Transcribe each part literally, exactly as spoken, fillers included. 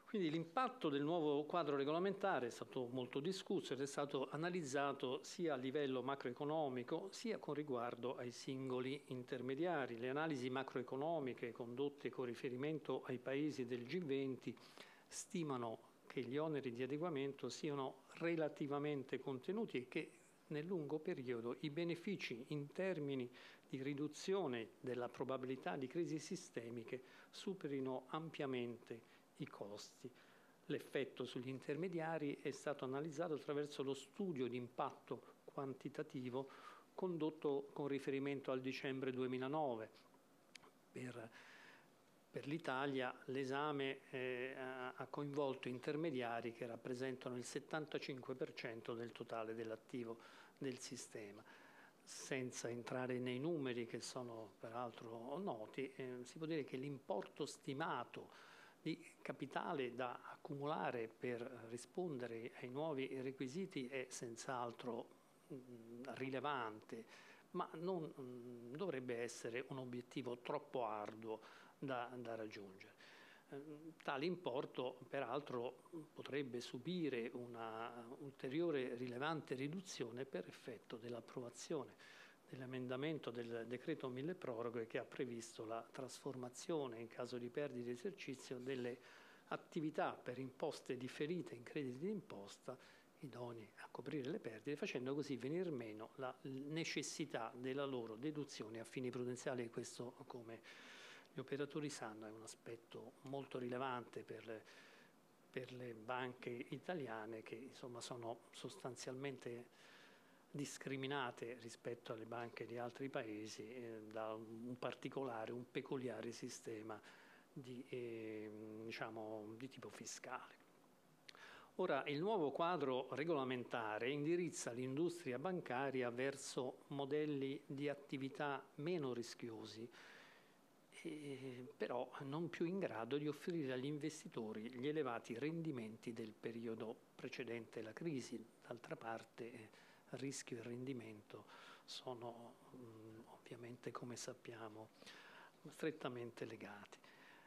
Quindi l'impatto del nuovo quadro regolamentare è stato molto discusso ed è stato analizzato sia a livello macroeconomico sia con riguardo ai singoli intermediari. Le analisi macroeconomiche condotte con riferimento ai paesi del G venti stimano che gli oneri di adeguamento siano relativamente contenuti e che nel lungo periodo i benefici in termini di riduzione della probabilità di crisi sistemiche superino ampiamente i costi. L'effetto sugli intermediari è stato analizzato attraverso lo studio di impatto quantitativo condotto con riferimento al dicembre duemilanove. Per, per l'Italia l'esame eh, ha coinvolto intermediari che rappresentano il settantacinque per cento del totale dell'attivo del sistema. Senza entrare nei numeri che sono peraltro noti, eh, si può dire che l'importo stimato di capitale da accumulare per rispondere ai nuovi requisiti è senz'altro rilevante, ma non mh, dovrebbe essere un obiettivo troppo arduo da, da raggiungere. Eh, tale importo peraltro potrebbe subire una ulteriore rilevante riduzione per effetto dell'approvazione dell'emendamento del decreto mille proroghe che ha previsto la trasformazione in caso di perdita di esercizio delle attività per imposte differite in crediti d'imposta idonei a coprire le perdite, facendo così venir meno la necessità della loro deduzione a fini prudenziali, e questo, come gli operatori sanno, è un aspetto molto rilevante per le, per le banche italiane che insomma sono sostanzialmente discriminate rispetto alle banche di altri paesi eh, da un particolare, un peculiare sistema di, eh, diciamo, di tipo fiscale. Ora, il nuovo quadro regolamentare indirizza l'industria bancaria verso modelli di attività meno rischiosi, eh, però non più in grado di offrire agli investitori gli elevati rendimenti del periodo precedente la crisi. D'altra parte, eh, rischio e rendimento sono mh, ovviamente, come sappiamo, strettamente legati.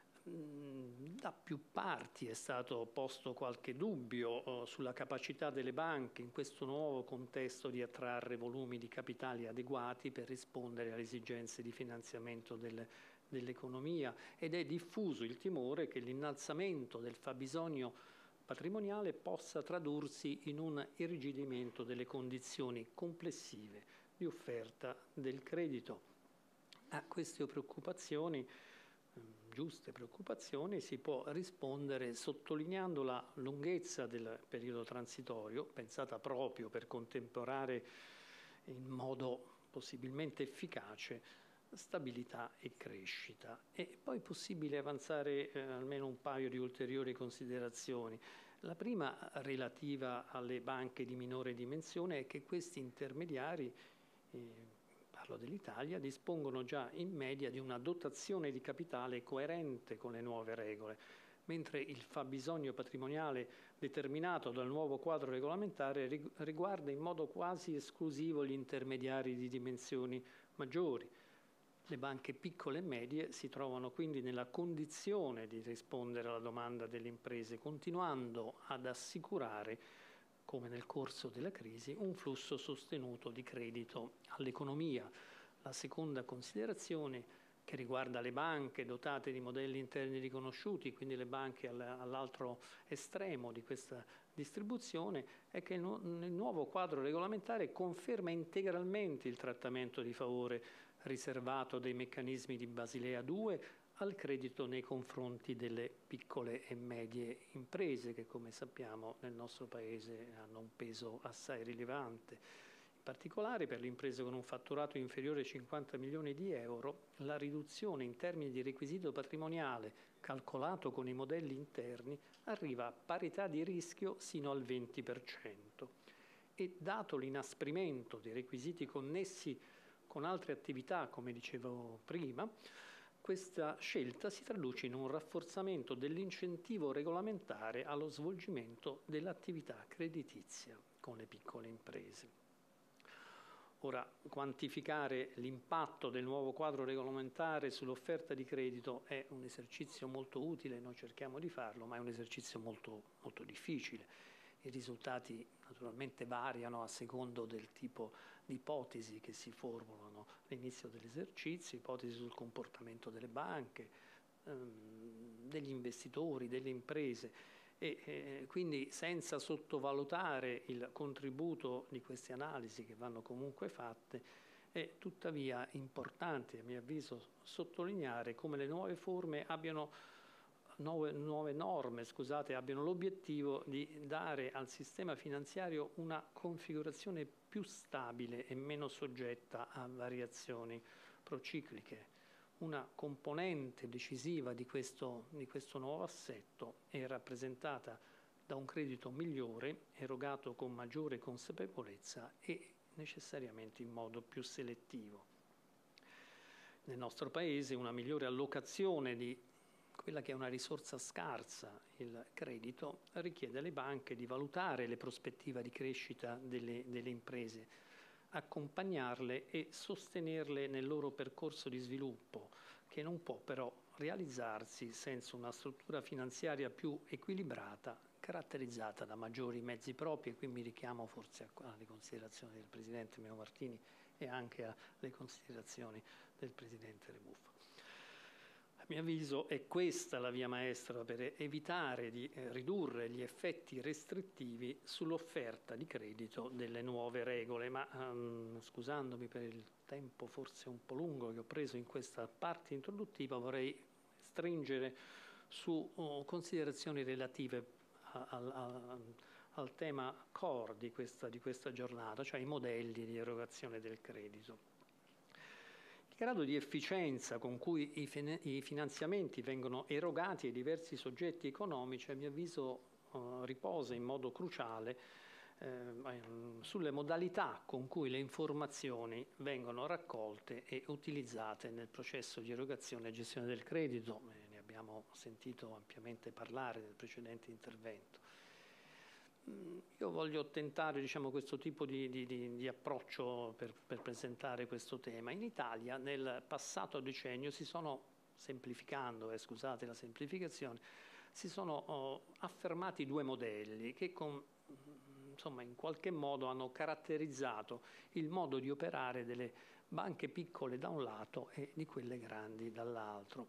Da più parti è stato posto qualche dubbio sulla capacità delle banche in questo nuovo contesto di attrarre volumi di capitali adeguati per rispondere alle esigenze di finanziamento del, dell'economia, ed è diffuso il timore che l'innalzamento del fabbisogno patrimoniale possa tradursi in un irrigidimento delle condizioni complessive di offerta del credito. A queste preoccupazioni giuste preoccupazioni si può rispondere sottolineando la lunghezza del periodo transitorio, pensata proprio per contemperare in modo possibilmente efficace stabilità e crescita. E poi è possibile avanzare eh, almeno un paio di ulteriori considerazioni. La prima, relativa alle banche di minore dimensione, è che questi intermediari eh, parlo dell'Italia, dispongono già in media di una dotazione di capitale coerente con le nuove regole, mentre il fabbisogno patrimoniale determinato dal nuovo quadro regolamentare riguarda in modo quasi esclusivo gli intermediari di dimensioni maggiori. Le banche piccole e medie si trovano quindi nella condizione di rispondere alla domanda delle imprese, continuando ad assicurare, come nel corso della crisi, un flusso sostenuto di credito all'economia. La seconda considerazione, che riguarda le banche dotate di modelli interni riconosciuti, quindi le banche all'altro estremo di questa distribuzione, è che il nuovo quadro regolamentare conferma integralmente il trattamento di favore riservato dai meccanismi di Basilea due al credito nei confronti delle piccole e medie imprese che, come sappiamo, nel nostro Paese hanno un peso assai rilevante. In particolare per le imprese con un fatturato inferiore ai cinquanta milioni di euro, la riduzione in termini di requisito patrimoniale calcolato con i modelli interni arriva a parità di rischio sino al venti per cento. E dato l'inasprimento dei requisiti connessi con altre attività, come dicevo prima, questa scelta si traduce in un rafforzamento dell'incentivo regolamentare allo svolgimento dell'attività creditizia con le piccole imprese. Ora, quantificare l'impatto del nuovo quadro regolamentare sull'offerta di credito è un esercizio molto utile, noi cerchiamo di farlo, ma è un esercizio molto, molto difficile. I risultati naturalmente variano a secondo del tipo di ipotesi che si formulano all'inizio dell'esercizio, ipotesi sul comportamento delle banche, ehm, degli investitori, delle imprese. E eh, quindi senza sottovalutare il contributo di queste analisi che vanno comunque fatte, è tuttavia importante, a mio avviso, sottolineare come le nuove forme abbiano, nuove, nuove norme, scusate, abbiano l'obiettivo di dare al sistema finanziario una configurazione più stabile e meno soggetta a variazioni procicliche. Una componente decisiva di questo, di questo nuovo assetto è rappresentata da un credito migliore, erogato con maggiore consapevolezza e necessariamente in modo più selettivo. Nel nostro Paese una migliore allocazione di quella che è una risorsa scarsa, il credito, richiede alle banche di valutare le prospettive di crescita delle, delle imprese, accompagnarle e sostenerle nel loro percorso di sviluppo, che non può però realizzarsi senza una struttura finanziaria più equilibrata, caratterizzata da maggiori mezzi propri, e qui mi richiamo forse alle considerazioni del Presidente Meo Martini e anche alle considerazioni del Presidente Rebuffo. A mio avviso è questa la via maestra per evitare di ridurre gli effetti restrittivi sull'offerta di credito delle nuove regole, ma um, scusandomi per il tempo forse un po' lungo che ho preso in questa parte introduttiva, vorrei stringere su uh, considerazioni relative a, a, a, al tema core di questa, di questa giornata, cioè i modelli di erogazione del credito. Il grado di efficienza con cui i, fin- i finanziamenti vengono erogati ai diversi soggetti economici, a mio avviso, uh, riposa in modo cruciale eh, sulle modalità con cui le informazioni vengono raccolte e utilizzate nel processo di erogazione e gestione del credito. Eh, ne abbiamo sentito ampiamente parlare nel precedente intervento. Io voglio tentare, diciamo, questo tipo di, di, di, di approccio per, per presentare questo tema. In Italia nel passato decennio si sono, semplificando, eh, scusate la semplificazione, si sono oh, affermati due modelli che con, insomma, in qualche modo hanno caratterizzato il modo di operare delle banche piccole da un lato e di quelle grandi dall'altro.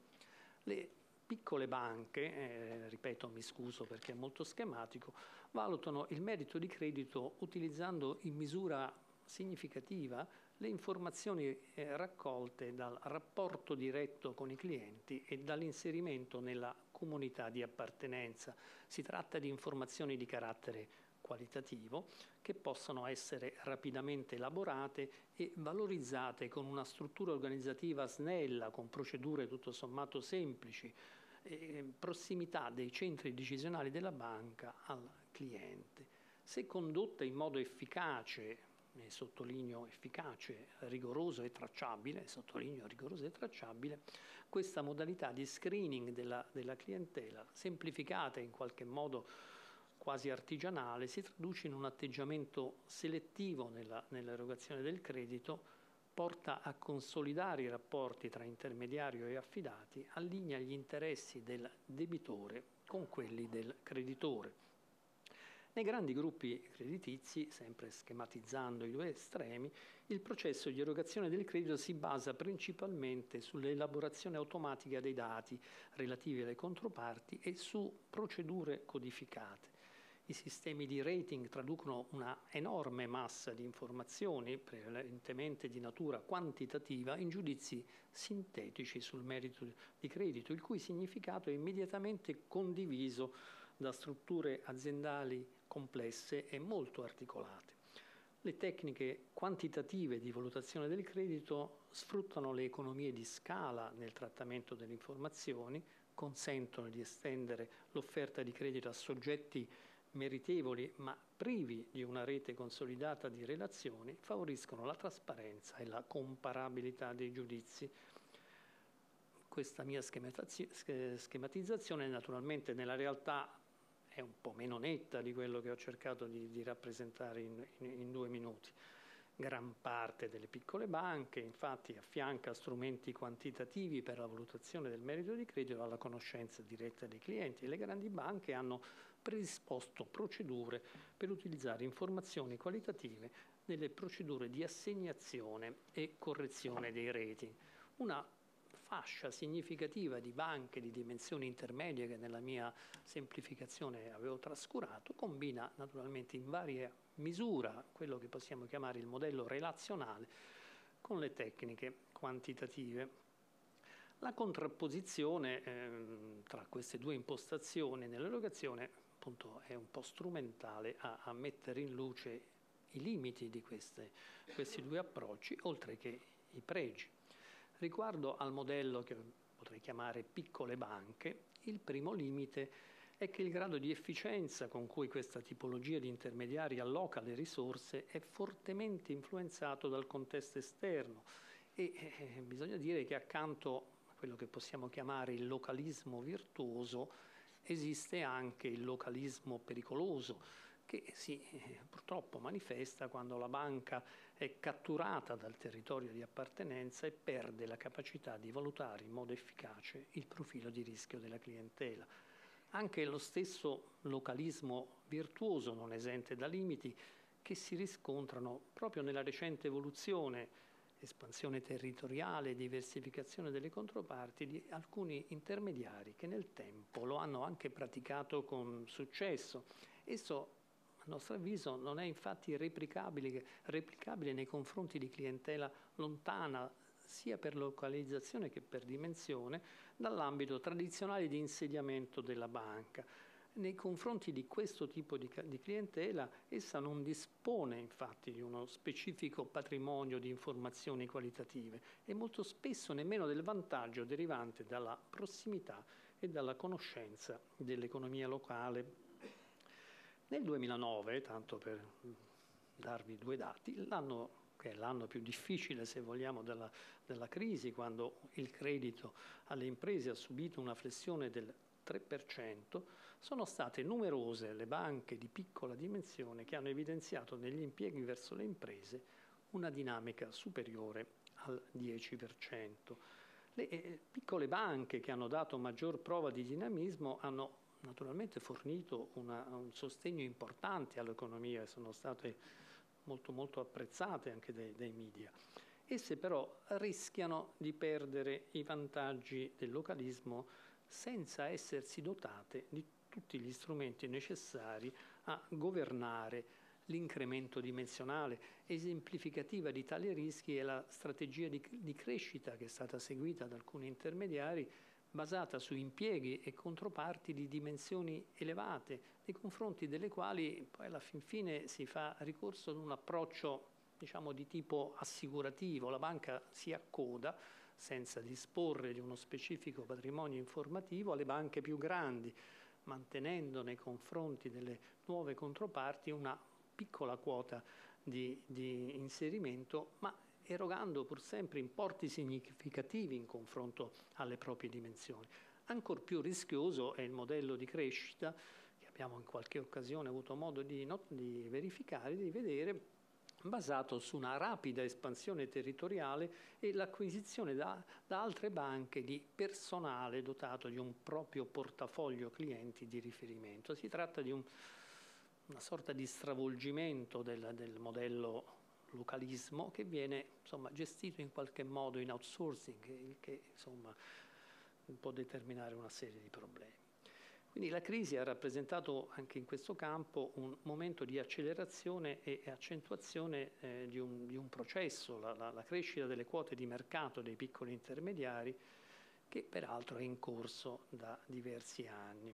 Le piccole banche, eh, ripeto, mi scuso perché è molto schematico, valutano il merito di credito utilizzando in misura significativa le informazioni eh, raccolte dal rapporto diretto con i clienti e dall'inserimento nella comunità di appartenenza. Si tratta di informazioni di carattere qualitativo che possono essere rapidamente elaborate e valorizzate con una struttura organizzativa snella, con procedure tutto sommato semplici, eh, prossimità dei centri decisionali della banca al cliente. Se condotta in modo efficace, e sottolineo efficace, rigoroso e tracciabile, sottolineo rigoroso e tracciabile, questa modalità di screening della, della clientela, semplificata in qualche modo quasi artigianale, si traduce in un atteggiamento selettivo nella, nell'erogazione del credito, porta a consolidare i rapporti tra intermediario e affidati, allinea gli interessi del debitore con quelli del creditore. Nei grandi gruppi creditizi, sempre schematizzando i due estremi, il processo di erogazione del credito si basa principalmente sull'elaborazione automatica dei dati relativi alle controparti e su procedure codificate. I sistemi di rating traducono una enorme massa di informazioni, prevalentemente di natura quantitativa, in giudizi sintetici sul merito di credito, il cui significato è immediatamente condiviso da strutture aziendali complesse e molto articolate. Le tecniche quantitative di valutazione del credito sfruttano le economie di scala nel trattamento delle informazioni, consentono di estendere l'offerta di credito a soggetti meritevoli ma privi di una rete consolidata di relazioni, favoriscono la trasparenza e la comparabilità dei giudizi. Questa mia schematizzazione naturalmente nella realtà è un po' meno netta di quello che ho cercato di, di rappresentare in, in, in due minuti. gran parte delle piccole banche, infatti affianca strumenti quantitativi per la valutazione del merito di credito alla conoscenza diretta dei clienti, e le grandi banche hanno predisposto procedure per utilizzare informazioni qualitative nelle procedure di assegnazione e correzione dei rating. Una fascia significativa di banche di dimensioni intermedie, che nella mia semplificazione avevo trascurato, combina naturalmente in varia misura quello che possiamo chiamare il modello relazionale con le tecniche quantitative. La contrapposizione ehm, tra queste due impostazioni nell'erogazione appunto è un po' strumentale a, a mettere in luce i limiti di queste, questi due approcci, oltre che i pregi. Riguardo al modello che potrei chiamare piccole banche, il primo limite è che il grado di efficienza con cui questa tipologia di intermediari alloca le risorse è fortemente influenzato dal contesto esterno, e eh, bisogna dire che accanto a quello che possiamo chiamare il localismo virtuoso esiste anche il localismo pericoloso, che si eh, purtroppo manifesta quando la banca è catturata dal territorio di appartenenza e perde la capacità di valutare in modo efficace il profilo di rischio della clientela. Anche lo stesso localismo virtuoso non è esente da limiti che si riscontrano proprio nella recente evoluzione, espansione territoriale e diversificazione delle controparti di alcuni intermediari che nel tempo lo hanno anche praticato con successo. Esso, a nostro avviso, non è infatti replicabile, replicabile nei confronti di clientela lontana, sia per localizzazione che per dimensione, dall'ambito tradizionale di insediamento della banca. Nei confronti di questo tipo di, di clientela, essa non dispone infatti di uno specifico patrimonio di informazioni qualitative e molto spesso nemmeno del vantaggio derivante dalla prossimità e dalla conoscenza dell'economia locale. Nel duemilanove, tanto per darvi due dati, l'anno che è l'anno più difficile, se vogliamo, della, della crisi, quando il credito alle imprese ha subito una flessione del tre per cento, sono state numerose le banche di piccola dimensione che hanno evidenziato negli impieghi verso le imprese una dinamica superiore al dieci per cento. Le eh, piccole banche che hanno dato maggior prova di dinamismo hanno naturalmente fornito una, un sostegno importante all'economia e sono state molto, molto apprezzate anche dai, dai media. Esse però rischiano di perdere i vantaggi del localismo senza essersi dotate di tutti gli strumenti necessari a governare l'incremento dimensionale. Esemplificativa di tali rischi è la strategia di, di crescita che è stata seguita da alcuni intermediari, basata su impieghi e controparti di dimensioni elevate, nei confronti delle quali poi alla fin fine si fa ricorso ad un approccio, diciamo, di tipo assicurativo. La banca si accoda, senza disporre di uno specifico patrimonio informativo, alle banche più grandi, mantenendo nei confronti delle nuove controparti una piccola quota di, di inserimento, ma erogando pur sempre importi significativi in confronto alle proprie dimensioni. Ancor più rischioso è il modello di crescita, che abbiamo in qualche occasione avuto modo di, no, di verificare, di vedere, basato su una rapida espansione territoriale e l'acquisizione da, da altre banche di personale dotato di un proprio portafoglio clienti di riferimento. Si tratta di un, una sorta di stravolgimento del, del modello localismo che viene, insomma, gestito in qualche modo in outsourcing, il che insomma può determinare una serie di problemi. Quindi la crisi ha rappresentato anche in questo campo un momento di accelerazione e accentuazione eh, di, un, di un processo, la, la, la crescita delle quote di mercato dei piccoli intermediari, che peraltro è in corso da diversi anni.